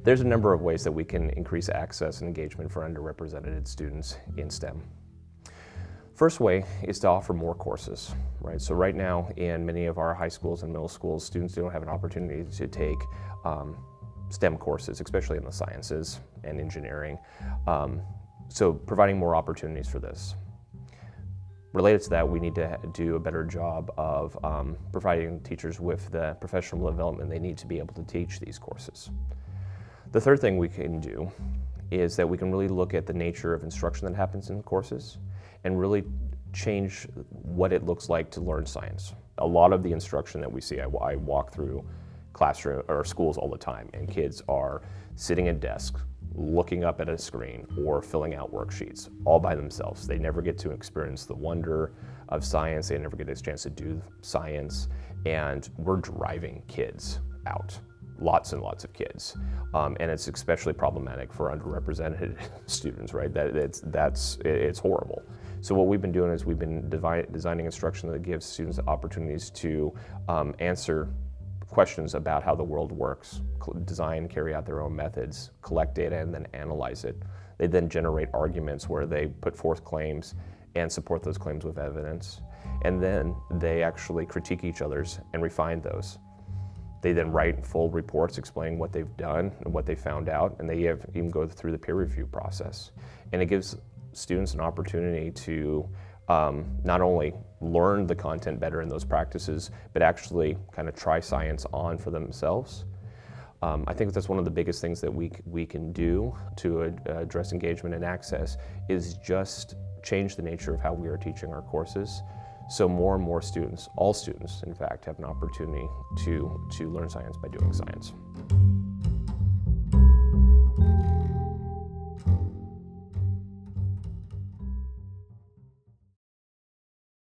There's a number of ways that we can increase access and engagement for underrepresented students in STEM. First way is to offer more courses, right? So right now in many of our high schools and middle schools, students don't have an opportunity to take STEM courses, especially in the sciences and engineering. So providing more opportunities for this. Related to that, we need to do a better job of providing teachers with the professional development they need to be able to teach these courses. The third thing we can do is that we can really look at the nature of instruction that happens in the courses and really change what it looks like to learn science. A lot of the instruction that we see, I walk through classroom or schools all the time, and kids are sitting at desks, looking up at a screen or filling out worksheets all by themselves. They never get to experience the wonder of science. They never get a chance to do science, and we're driving kids out. Lots and lots of kids, and it's especially problematic for underrepresented students, right? It's horrible. So what we've been doing is we've been designing instruction that gives students opportunities to answer questions about how the world works, design, carry out their own methods, collect data, and then analyze it. They then generate arguments where they put forth claims and support those claims with evidence, and then they actually critique each other's and refine those. They then write full reports explaining what they've done and what they found out, and they even go through the peer review process. And it gives students an opportunity to not only learn the content better in those practices, but actually kind of try science on for themselves. I think that's one of the biggest things that we can do to address engagement and access is just change the nature of how we are teaching our courses. So more and more students, all students in fact, have an opportunity to learn science by doing science.